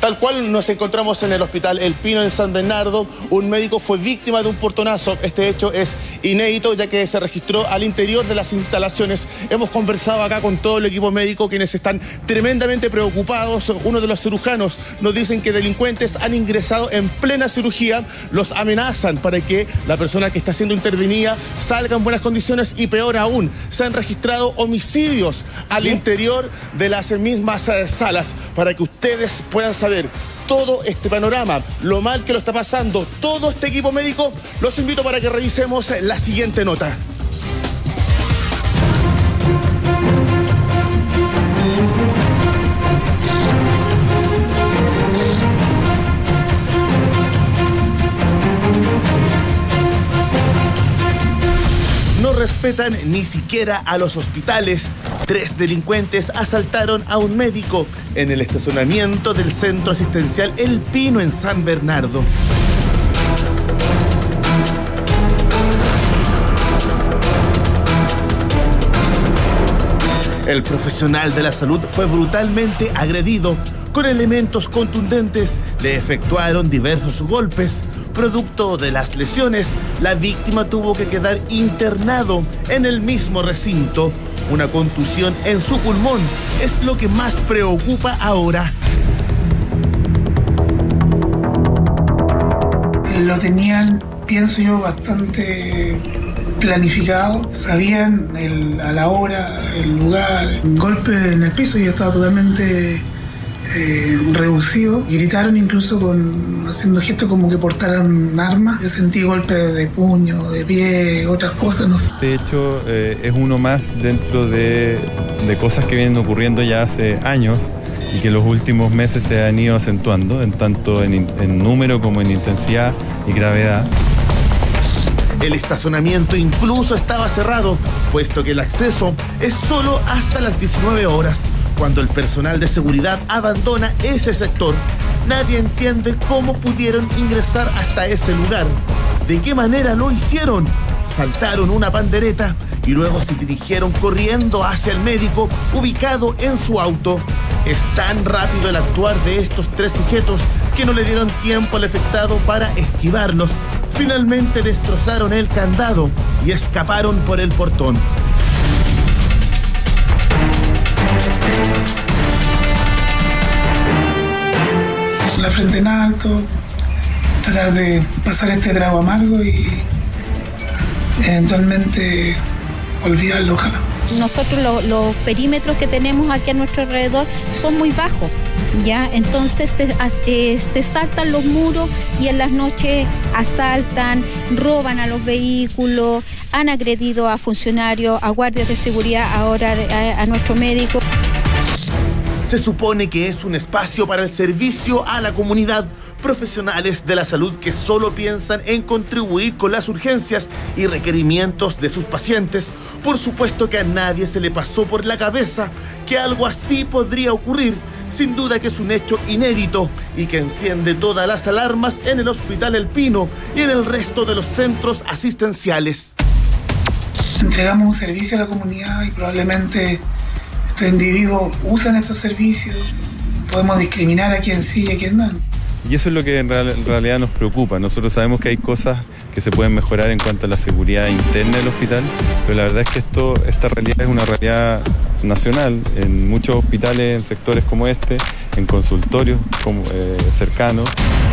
Tal cual nos encontramos en el Hospital El Pino en San Bernardo, un médico fue víctima de un portonazo. Este hecho es inédito ya que se registró al interior de las instalaciones. Hemos conversado acá con todo el equipo médico, quienes están tremendamente preocupados. Uno de los cirujanos nos dicen que delincuentes han ingresado en plena cirugía, los amenazan para que la persona que está siendo intervenida salga en buenas condiciones y peor aún, se han registrado homicidios al interior de las mismas salas. Para que ustedes puedan saber todo este panorama, lo mal que lo está pasando todo este equipo médico, los invito para que revisemos la siguiente nota. No respetan ni siquiera a los hospitales. 3 delincuentes asaltaron a un médico en el estacionamiento del Centro Asistencial El Pino en San Bernardo. El profesional de la salud fue brutalmente agredido. Con elementos contundentes le efectuaron diversos golpes. Producto de las lesiones, la víctima tuvo que quedar internado en el mismo recinto. Una contusión en su pulmón es lo que más preocupa ahora. Lo tenían, pienso yo, bastante planificado. Sabían a la hora, el lugar. Golpe en el piso y yo estaba totalmente reducido. Gritaron incluso haciendo gestos como que portaran armas. Yo sentí golpes de puño, de pie, otras cosas, no sé. De hecho, es uno más dentro de cosas que vienen ocurriendo ya hace años y que los últimos meses se han ido acentuando, tanto en número como en intensidad y gravedad. El estacionamiento incluso estaba cerrado, puesto que el acceso es solo hasta las 19 horas. Cuando el personal de seguridad abandona ese sector, nadie entiende cómo pudieron ingresar hasta ese lugar. ¿De qué manera lo hicieron? Saltaron una pandereta y luego se dirigieron corriendo hacia el médico ubicado en su auto. Es tan rápido el actuar de estos 3 sujetos que no le dieron tiempo al afectado para esquivarlos. Finalmente destrozaron el candado y escaparon por el portón. La frente en alto, tratar de pasar este trago amargo y eventualmente olvidarlo, ojalá. Nosotros los perímetros que tenemos aquí a nuestro alrededor son muy bajos, ¿ya? Entonces se saltan los muros y en las noches asaltan, roban a los vehículos, han agredido a funcionarios, a guardias de seguridad, ahora a nuestro médico. Se supone que es un espacio para el servicio a la comunidad, profesionales de la salud que solo piensan en contribuir con las urgencias y requerimientos de sus pacientes. Por supuesto que a nadie se le pasó por la cabeza que algo así podría ocurrir. Sin duda que es un hecho inédito y que enciende todas las alarmas en el Hospital El Pino y en el resto de los centros asistenciales. Entregamos un servicio a la comunidad y probablemente estos individuos usan estos servicios. Podemos discriminar a quien sí y a quien no. Y eso es lo que en realidad nos preocupa. Nosotros sabemos que hay cosas que se pueden mejorar en cuanto a la seguridad interna del hospital, pero la verdad es que esta realidad es una realidad nacional en muchos hospitales, en sectores como este, en consultorios cercanos.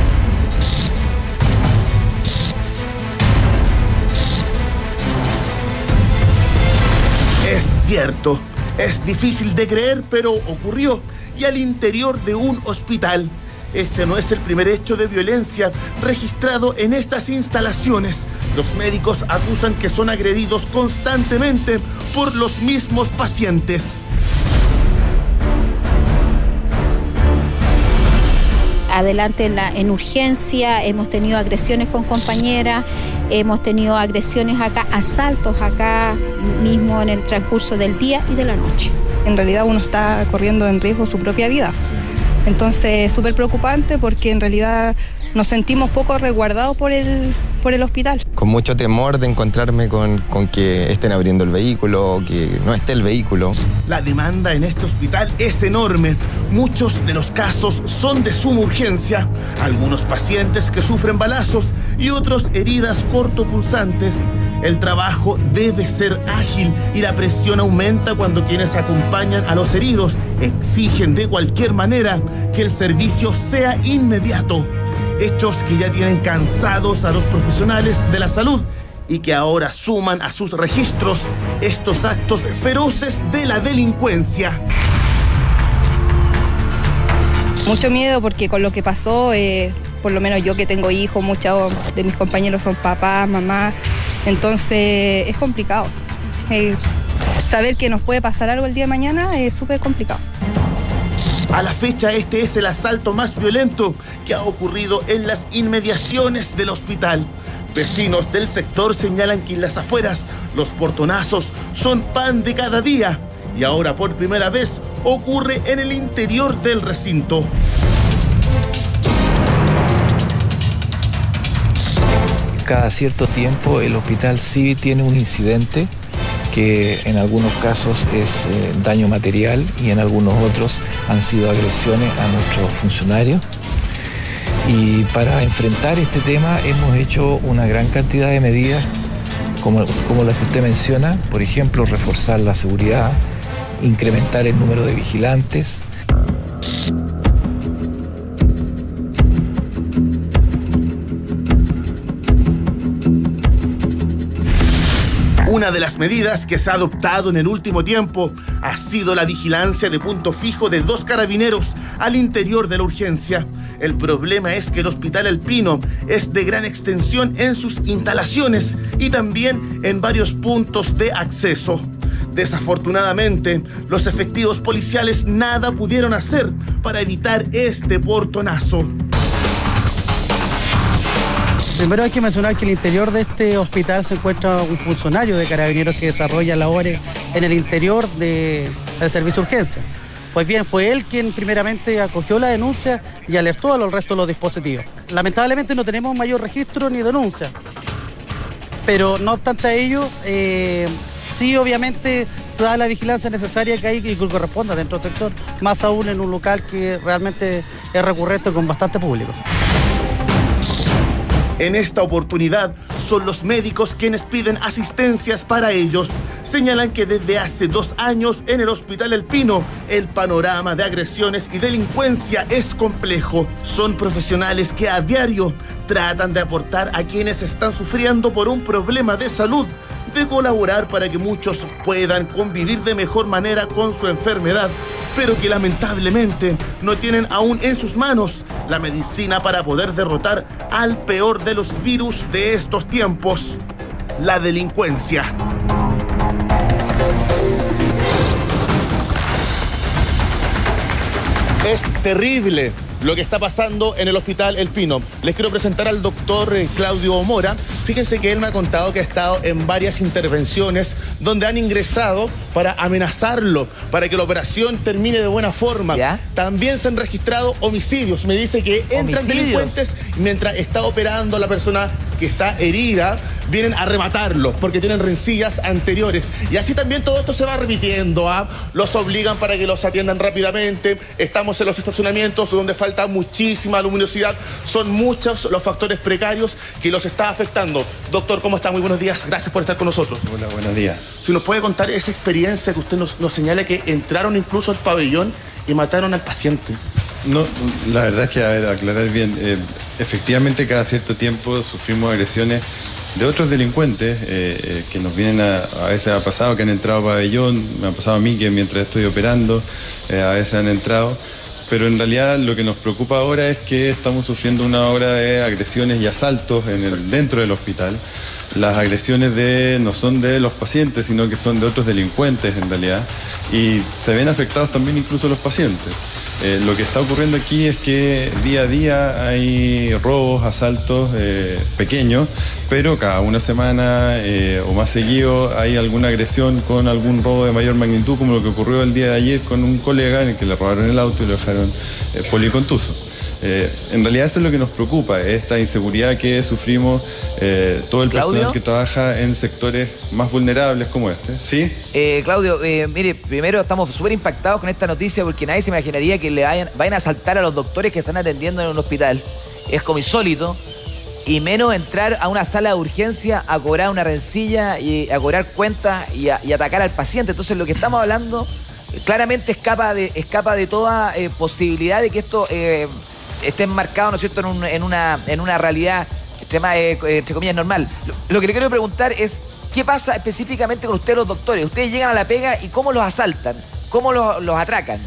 Es cierto, es difícil de creer, pero ocurrió y al interior de un hospital. Este no es el primer hecho de violencia registrado en estas instalaciones. Los médicos acusan que son agredidos constantemente por los mismos pacientes. Adelante en urgencia, hemos tenido agresiones con compañeras, hemos tenido agresiones acá, asaltos acá mismo en el transcurso del día y de la noche. En realidad uno está corriendo en riesgo su propia vida. Entonces es súper preocupante porque en realidad nos sentimos poco resguardados por el hospital. Con mucho temor de encontrarme con que estén abriendo el vehículo o que no esté el vehículo. La demanda en este hospital es enorme. Muchos de los casos son de suma urgencia. Algunos pacientes que sufren balazos y otros heridas cortopulsantes. El trabajo debe ser ágil y la presión aumenta cuando quienes acompañan a los heridos exigen de cualquier manera que el servicio sea inmediato. Hechos que ya tienen cansados a los profesionales de la salud y que ahora suman a sus registros estos actos feroces de la delincuencia. Mucho miedo porque con lo que pasó, por lo menos yo que tengo hijos, muchos de mis compañeros son papás, mamás, entonces es complicado. Saber que nos puede pasar algo el día de mañana es súper complicado. A la fecha, este es el asalto más violento que ha ocurrido en las inmediaciones del hospital. Vecinos del sector señalan que en las afueras los portonazos son pan de cada día y ahora por primera vez ocurre en el interior del recinto. Cada cierto tiempo el hospital sí tiene un incidente que en algunos casos es daño material y en algunos otros han sido agresiones a nuestros funcionarios. Y para enfrentar este tema hemos hecho una gran cantidad de medidas como las que usted menciona, por ejemplo, reforzar la seguridad, incrementar el número de vigilantes. Una de las medidas que se ha adoptado en el último tiempo ha sido la vigilancia de punto fijo de 2 carabineros al interior de la urgencia. El problema es que el Hospital El Pino es de gran extensión en sus instalaciones y también en varios puntos de acceso. Desafortunadamente, los efectivos policiales nada pudieron hacer para evitar este portonazo. Primero hay que mencionar que en el interior de este hospital se encuentra un funcionario de Carabineros que desarrolla labores en el interior del servicio de urgencia. Pues bien, fue él quien primeramente acogió la denuncia y alertó a los restos de los dispositivos. Lamentablemente no tenemos mayor registro ni denuncia, pero no obstante a ello, sí obviamente se da la vigilancia necesaria que hay y que corresponda dentro del sector, más aún en un local que realmente es recurrente con bastante público. En esta oportunidad son los médicos quienes piden asistencias para ellos. Señalan que desde hace 2 años en el Hospital El Pino el panorama de agresiones y delincuencia es complejo. Son profesionales que a diario tratan de aportar a quienes están sufriendo por un problema de salud, de colaborar para que muchos puedan convivir de mejor manera con su enfermedad, pero que lamentablemente no tienen aún en sus manos la medicina para poder derrotar al peor de los virus de estos tiempos, la delincuencia. Es terrible lo que está pasando en el Hospital El Pino. Les quiero presentar al doctor Claudio Mora. Fíjense que él me ha contado que ha estado en varias intervenciones donde han ingresado para amenazarlo, para que la operación termine de buena forma. ¿Ya? También se han registrado homicidios. Me dice que entran delincuentes y mientras está operando la persona que está herida, vienen a rematarlo porque tienen rencillas anteriores. Y así también todo esto se va repitiendo. Los obligan para que los atiendan rápidamente. Estamos en los estacionamientos donde falta muchísima luminosidad. Son muchos los factores precarios que los está afectando. Doctor, ¿cómo está? Muy buenos días. Gracias por estar con nosotros. Hola, buenos días. Si nos puede contar esa experiencia que usted nos señala, que entraron incluso al pabellón y mataron al paciente. No, la verdad es que, a ver, aclarar bien, efectivamente cada cierto tiempo sufrimos agresiones de otros delincuentes que nos vienen a veces ha pasado que han entrado al pabellón, me ha pasado a mí que mientras estoy operando, a veces han entrado, pero en realidad lo que nos preocupa ahora es que estamos sufriendo una ola de agresiones y asaltos dentro del hospital. Las agresiones no son de los pacientes, sino que son de otros delincuentes en realidad, y se ven afectados también incluso los pacientes. Lo que está ocurriendo aquí es que día a día hay robos, asaltos pequeños, pero cada una semana o más seguido hay alguna agresión con algún robo de mayor magnitud, como lo que ocurrió el día de ayer con un colega en el que le robaron el auto y lo dejaron policontuso. En realidad eso es lo que nos preocupa, esta inseguridad que sufrimos todo el personal que trabaja en sectores más vulnerables como este. ¿Sí? Claudio, mire, primero estamos súper impactados con esta noticia porque nadie se imaginaría que le vayan a asaltar a los doctores que están atendiendo en un hospital. Es como insólito. Y menos entrar a una sala de urgencia a cobrar una rencilla y a cobrar cuentas y atacar al paciente. Entonces lo que estamos hablando claramente escapa de toda posibilidad de que esto esté enmarcado, ¿no es cierto?, en una realidad entre comillas normal. Lo que le quiero preguntar es, ¿qué pasa específicamente con ustedes los doctores? Ustedes llegan a la pega y ¿cómo los asaltan? ¿Cómo los atracan?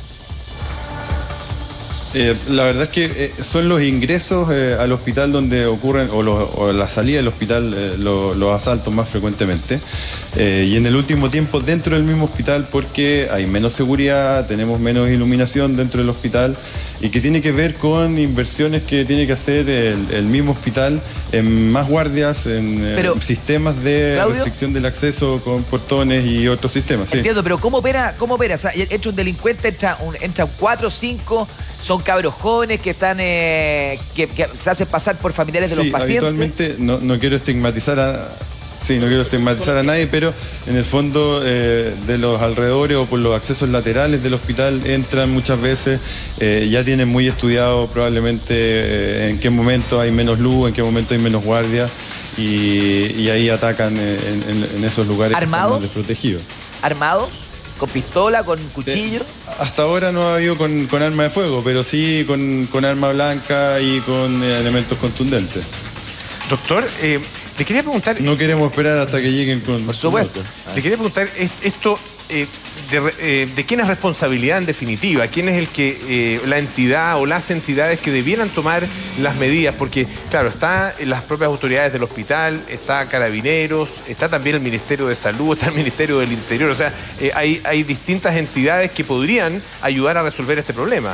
La verdad es que son los ingresos al hospital donde ocurren, o la salida del hospital, los asaltos más frecuentemente. Y en el último tiempo dentro del mismo hospital, porque hay menos seguridad, tenemos menos iluminación dentro del hospital, y que tiene que ver con inversiones que tiene que hacer el mismo hospital en más guardias, en sistemas de restricción del acceso con portones y otros sistemas. Sí. Entiendo, pero ¿cómo opera? O sea, entra un delincuente, entran 4 o 5... Son cabros jóvenes que están que se hacen pasar por familiares de los pacientes. Habitualmente no quiero estigmatizar a nadie, pero en el fondo de los alrededores o por los accesos laterales del hospital entran muchas veces, ya tienen muy estudiado probablemente en qué momento hay menos luz, en qué momento hay menos guardia, y ahí atacan en esos lugares desprotegidos. ¿Armados? ¿Con pistola, con cuchillo? Hasta ahora no ha habido con arma de fuego, pero sí con arma blanca y con elementos contundentes. Doctor, le quería preguntar... No queremos esperar hasta que lleguen con... Por supuesto. Le quería preguntar, esto... ¿de quién es responsabilidad en definitiva? ¿Quién es el que la entidad o las entidades que debieran tomar las medidas? Porque, claro, está las propias autoridades del hospital, está Carabineros, está también el Ministerio de Salud, está el Ministerio del Interior. O sea, hay distintas entidades que podrían ayudar a resolver este problema.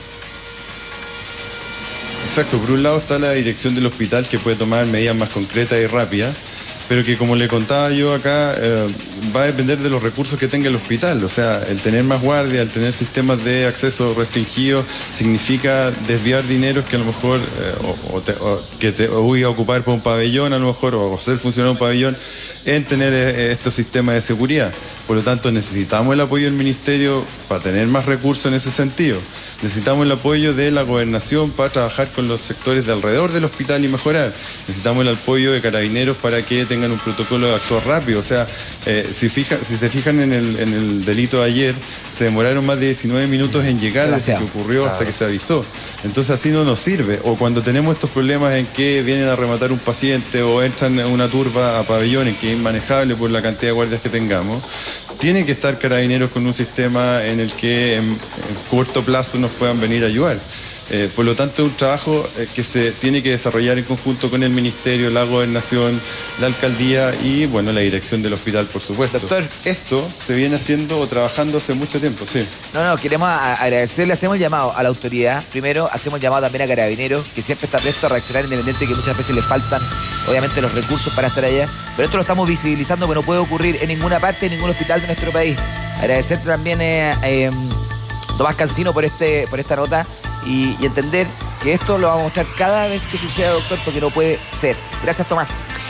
Exacto. Por un lado está la dirección del hospital, que puede tomar medidas más concretas y rápidas, pero que, como le contaba yo acá, va a depender de los recursos que tenga el hospital. O sea, el tener más guardia, el tener sistemas de acceso restringidos, significa desviar dineros que a lo mejor voy a ocupar para un pabellón, a lo mejor, o hacer funcionar un pabellón, en tener estos sistemas de seguridad. Por lo tanto, necesitamos el apoyo del Ministerio para tener más recursos en ese sentido. Necesitamos el apoyo de la gobernación para trabajar con los sectores de alrededor del hospital y mejorar. Necesitamos el apoyo de Carabineros para que tengan un protocolo de actuar rápido. O sea, si se fijan en el delito de ayer, se demoraron más de 19 minutos en llegar desde que ocurrió hasta que se avisó. Entonces así no nos sirve. O cuando tenemos estos problemas en que vienen a rematar un paciente o entran en una turba a pabellones que es inmanejable por la cantidad de guardias que tengamos, tiene que estar Carabineros con un sistema en el que en corto plazo nos puedan venir a ayudar. Por lo tanto, es un trabajo que se tiene que desarrollar en conjunto con el Ministerio, la Gobernación, la Alcaldía y, bueno, la dirección del hospital, por supuesto. Doctor, esto se viene haciendo o trabajando hace mucho tiempo, sí. Queremos agradecerle, hacemos el llamado a la autoridad. Primero, hacemos el llamado también a Carabineros, que siempre está presto a reaccionar, independiente que muchas veces le faltan, obviamente, los recursos para estar allá. Pero esto lo estamos visibilizando, que no puede ocurrir en ninguna parte, en ningún hospital de nuestro país. Agradecerte también a Tomás Cancino por esta nota. Y entender que esto lo vamos a mostrar cada vez que suceda, doctor, porque no puede ser. Gracias, Tomás.